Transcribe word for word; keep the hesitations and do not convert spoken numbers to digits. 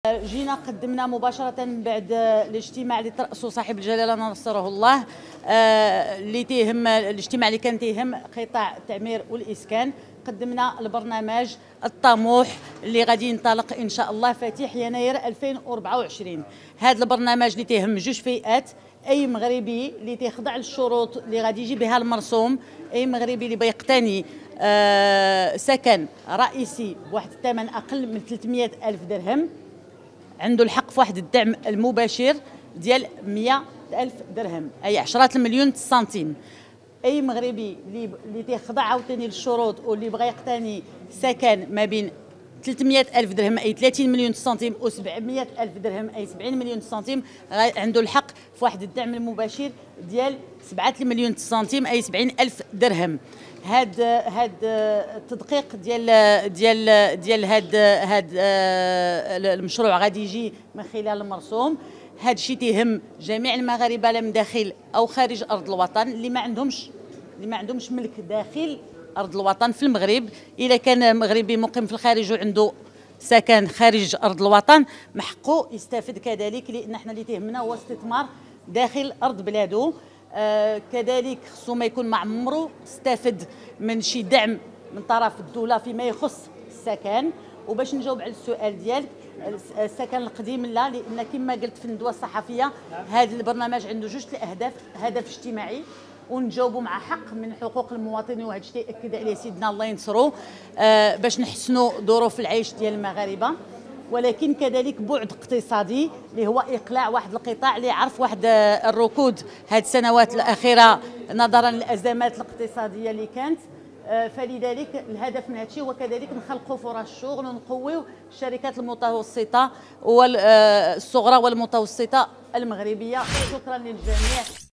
جينا قدمنا مباشرة بعد الاجتماع اللي ترأسه صاحب الجلالة نصره الله، اللي تيهم الاجتماع اللي كان تيهم قطاع التعمير والإسكان. قدمنا البرنامج الطموح اللي غادي ينطلق ان شاء الله فاتح يناير ألفين وأربعة وعشرين. هذا البرنامج اللي تيهم جوج فئات: اي مغربي اللي تيخضع للشروط اللي غادي يجي بها المرسوم، اي مغربي اللي بيقتني آه سكن رئيسي بواحد الثمن اقل من ثلاثمائة الف درهم عنده الحق في واحد الدعم المباشر ديال مائة الف درهم، اي عشرة المليون سنتيم. اي مغربي اللي اللي تيخضع عاوتاني للشروط واللي بغى يقتني سكن ما بين ثلاثمائة الف درهم اي ثلاثين مليون سنتيم و سبعمائة الف درهم اي سبعين مليون سنتيم عنده الحق في واحد الدعم المباشر ديال سبعة المليون سنتيم اي سبعين الف درهم. هاد هاد التدقيق ديال ديال ديال هاد هاد المشروع غادي يجي من خلال المرسوم. هذا الشيء تيهم جميع المغاربه لا من داخل او خارج ارض الوطن اللي ما عندهمش اللي ما عندهمش ملك داخل ارض الوطن في المغرب. اذا كان مغربي مقيم في الخارج وعنده سكن خارج ارض الوطن من حقه يستفيد كذلك، لان احنا اللي تيهمنا هو استثمار داخل ارض بلاده. آه كذلك خصو ما يكون معمرو استفد من شي دعم من طرف الدوله فيما يخص السكن. وباش نجاوب على السؤال ديالك، السكن القديم لا، لان كما قلت في الندوه الصحفيه هذا البرنامج عنده جوج الاهداف: هدف اجتماعي ونجاوبوا مع حق من حقوق المواطنين، وهذا الشيء اكد عليه سيدنا الله ينصرو، آه باش نحسنوا ظروف العيش ديال المغاربه. ولكن كذلك بعد اقتصادي اللي هو اقلاع واحد القطاع اللي عرف واحد الركود هذه السنوات الاخيره نظرا للازمات الاقتصاديه اللي كانت. فلذلك الهدف من هذا الشيء هو كذلك نخلقوا فرص شغل ونقويو الشركات المتوسطه والصغرى والمتوسطه المغربيه. شكرا للجميع.